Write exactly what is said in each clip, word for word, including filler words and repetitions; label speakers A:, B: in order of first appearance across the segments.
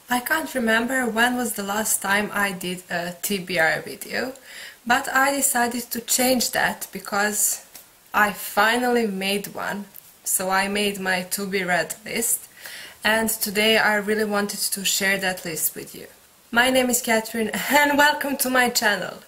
A: I can't remember when was the last time I did a T B R video, but I decided to change that because I finally made one. So I made my to be read list, and today I really wanted to share that list with you. My name is Catherine and welcome to my channel.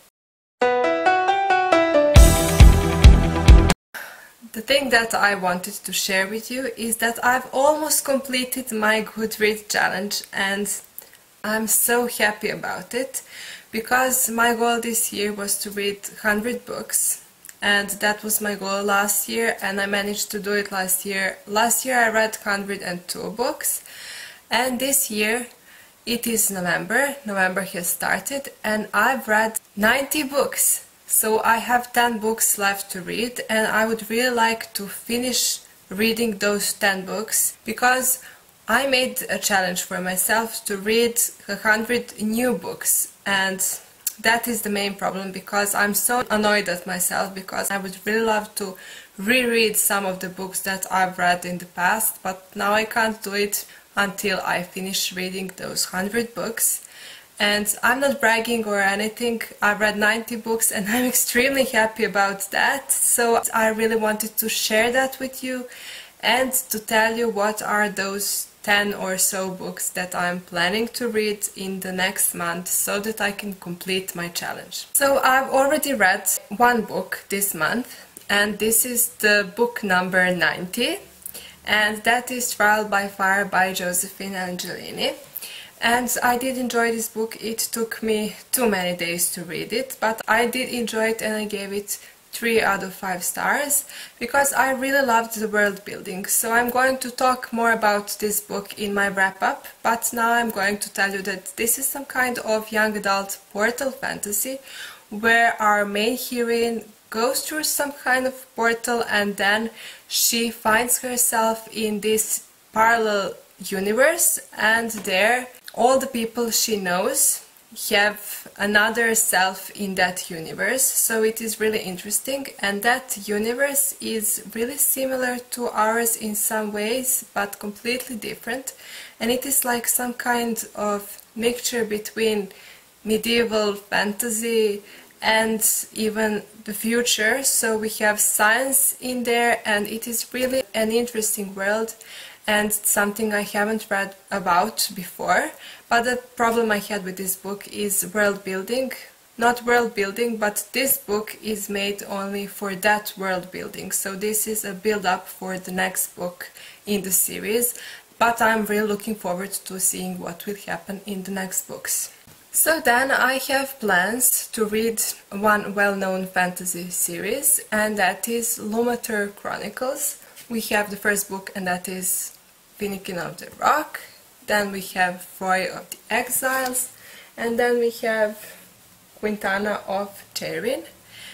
A: The thing that I wanted to share with you is that I've almost completed my Goodreads challenge, and I'm so happy about it because my goal this year was to read one hundred books, and that was my goal last year, and I managed to do it last year. Last year I read one hundred two books, and this year it is November. November has started and I've read ninety books. So I have ten books left to read, and I would really like to finish reading those ten books because I made a challenge for myself to read one hundred new books, and that is the main problem because I'm so annoyed at myself because I would really love to reread some of the books that I've read in the past, but now I can't do it until I finish reading those one hundred books. And I'm not bragging or anything, I read ninety books and I'm extremely happy about that. So I really wanted to share that with you and to tell you what are those ten or so books that I'm planning to read in the next month so that I can complete my challenge. So I've already read one book this month, and this is the book number ninety, and that is Trial by Fire by Josephine Angelini. And I did enjoy this book. It took me too many days to read it, but I did enjoy it and I gave it three out of five stars because I really loved the world building. So I'm going to talk more about this book in my wrap-up, but now I'm going to tell you that this is some kind of young adult portal fantasy where our main heroine goes through some kind of portal and then she finds herself in this parallel universe, and there all the people she knows have another self in that universe. So it is really interesting, and that universe is really similar to ours in some ways but completely different, and it is like some kind of mixture between medieval fantasy and even the future. So we have science in there, and it is really an interesting world and something I haven't read about before. But the problem I had with this book is world building. Not world building, but this book is made only for that world building. So this is a build-up for the next book in the series. But I'm really looking forward to seeing what will happen in the next books. So then I have plans to read one well-known fantasy series, and that is Lumater Chronicles. We have the first book, and that is Finnegan of the Rock. Then we have Foy of the Exiles, and then we have Quintana of Cherin.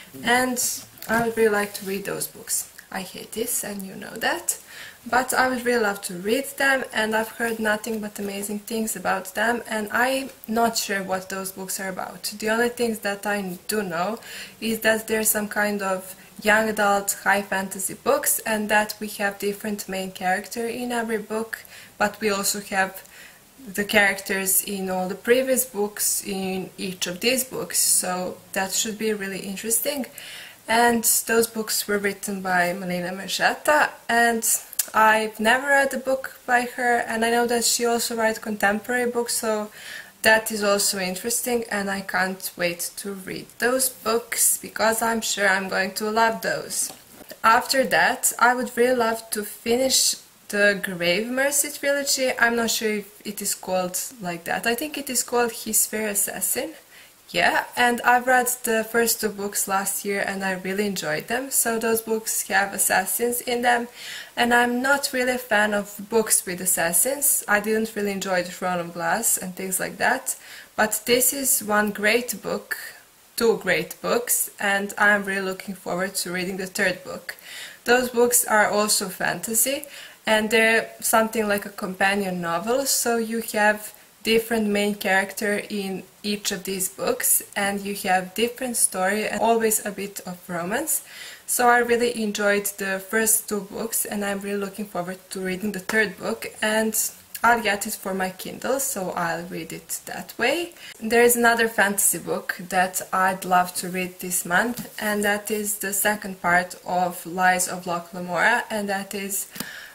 A: And I would really like to read those books. I hate this, and you know that. But I would really love to read them, and I've heard nothing but amazing things about them, and I'm not sure what those books are about. The only things that I do know is that there's some kind of young adult high fantasy books, and that we have different main character in every book, but we also have the characters in all the previous books in each of these books, so that should be really interesting. And those books were written by Melina Merceta, and I've never read a book by her, and I know that she also writes contemporary books, so that is also interesting, and I can't wait to read those books because I'm sure I'm going to love those. After that, I would really love to finish the Grave Mercy trilogy. I'm not sure if it is called like that. I think it is called His Fair Assassin. Yeah, and I've read the first two books last year and I really enjoyed them. So those books have assassins in them, and I'm not really a fan of books with assassins. I didn't really enjoy The Throne of Glass and things like that, but this is one great book, two great books, and I'm really looking forward to reading the third book. Those books are also fantasy, and they're something like a companion novel, so you have different main character in each of these books, and you have different story and always a bit of romance. So I really enjoyed the first two books, and I'm really looking forward to reading the third book, and I'll get it for my Kindle, so I'll read it that way. There is another fantasy book that I'd love to read this month, and that is the second part of Lies of Locke Lamora, and that is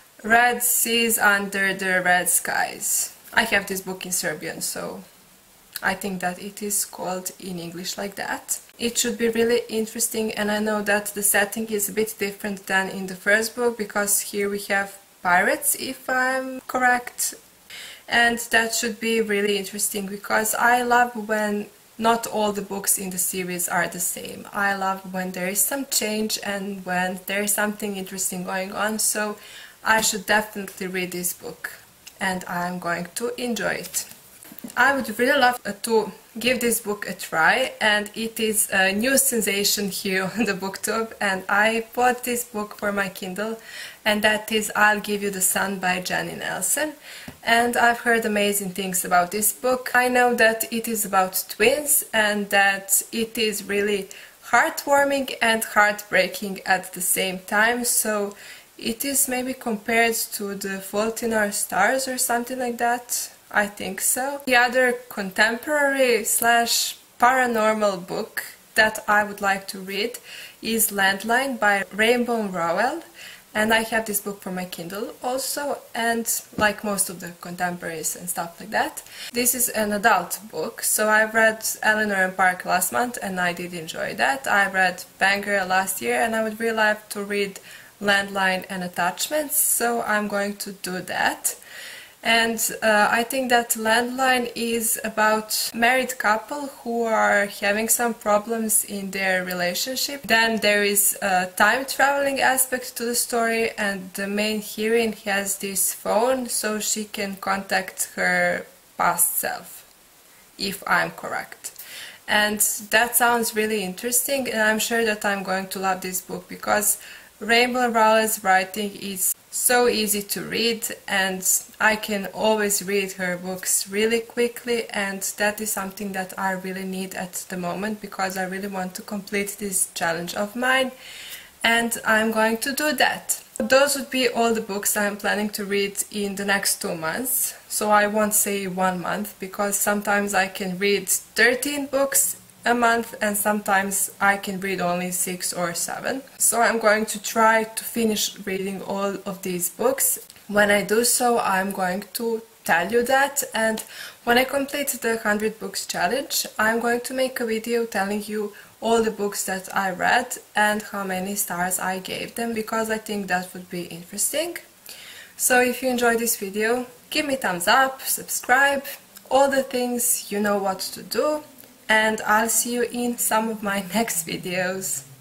A: Red Seas Under the Red Skies. I have this book in Serbian, so I think that it is called in English like that. It should be really interesting, and I know that the setting is a bit different than in the first book, because here we have pirates, if I'm correct, and that should be really interesting because I love when not all the books in the series are the same. I love when there is some change and when there is something interesting going on, so I should definitely read this book and I'm going to enjoy it. I would really love to give this book a try, and it is a new sensation here on the booktube, and I bought this book for my Kindle, and that is I'll Give You the Sun by Jenny Nelson, and I've heard amazing things about this book. I know that it is about twins and that it is really heartwarming and heartbreaking at the same time, so it is maybe compared to The Fault in Our Stars or something like that. I think so. The other contemporary slash paranormal book that I would like to read is Landline by Rainbow Rowell, and I have this book for my Kindle also, and like most of the contemporaries and stuff like that. This is an adult book, so I read Eleanor and Park last month and I did enjoy that. I read Banger last year and I would really like to read Landline and Attachments, so I'm going to do that. And uh, I think that Landline is about married couple who are having some problems in their relationship. Then there is a time traveling aspect to the story, and the main heroine has this phone so she can contact her past self, if I'm correct. And that sounds really interesting, and I'm sure that I'm going to love this book because Rainbow Rowell's writing is so easy to read, and I can always read her books really quickly, and that is something that I really need at the moment because I really want to complete this challenge of mine, and I'm going to do that. Those would be all the books I'm planning to read in the next two months, so I won't say one month because sometimes I can read thirteen books a month and sometimes I can read only six or seven. So I'm going to try to finish reading all of these books. When I do so, I'm going to tell you that, and when I complete the one hundred books challenge, I'm going to make a video telling you all the books that I read and how many stars I gave them, because I think that would be interesting. So if you enjoyed this video, give me a thumbs up, subscribe, all the things, you know what to do. And I'll see you in some of my next videos.